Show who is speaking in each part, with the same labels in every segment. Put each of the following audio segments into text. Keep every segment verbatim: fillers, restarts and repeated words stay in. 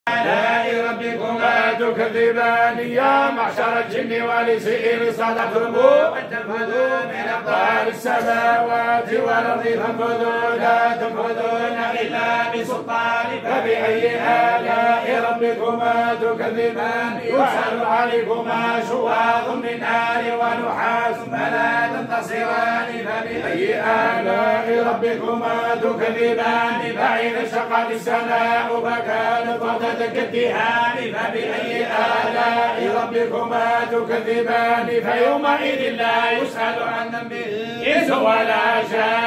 Speaker 1: آلاء ربكما تكذبان يا معشر الجن والإنس صدقتم أن تنفذوا من أقطار السماوات والأرض فانفذوا لا تنفذون إلا بسلطان فبأي آلاء ربكما تكذبان يسأل عليكما شواظ من نار ونحاس فلا تنتصران فبأي آلاء ربكما تكذبان فإذا انشقت السماء فكانت وردة كالدهان فبأي آلاء ربكما تكذبان فيومئذ لا يسأل عن ذنبه إنس ولا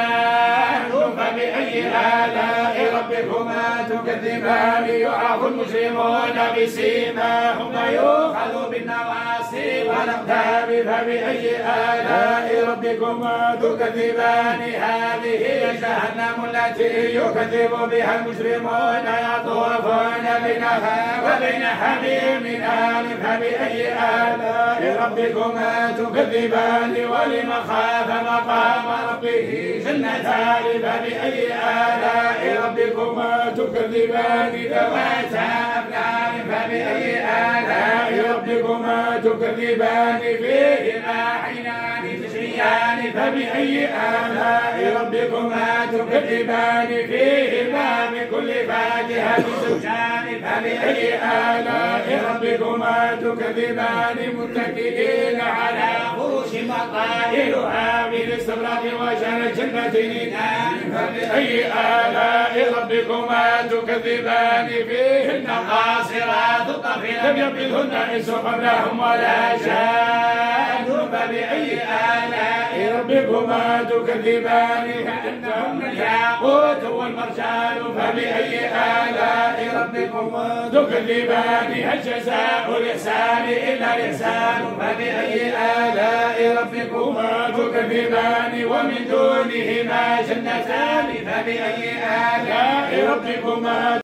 Speaker 1: جان فبأي آلاء ربكما تكذبان يعرف المجرمون بسيماهم ويؤخذ بالنواصي والأقدام فبأي آلاء ربكما تكذبان هذه جهنم التي يكذب بها المجرمون يطوفون بينها وبين حميم آن فبأي آلاء ربكما تكذبان ولمن خاف مقام ربه جنتان فبأي آلاء ربكما تكذبان ذواتا أفنان فبأي آلاء ربكما تكذبان فيهما عينان تجريان فبأي آلاء ربكما تكذبان فيهما من كل فاكهة زوجان فبأي آلاء ربكما تكذبان متكئين على فرش مطائلها من استبرق وجنى الجنتين فبأي آلاء ربكما تكذبان فيهن قاصرات الطرف لم يبغضهن إنس قبلهم ولا جان فبأي آلاء ربكما تكذبان كأنهن الياقوت والمرجان فبأي آلاء ربكما تكذبان هل جزاء الإحسان إلا الإحسان فبأي آلاء ربكما تكذبان ومن دونهما جنتان فبأي آلاء ربكما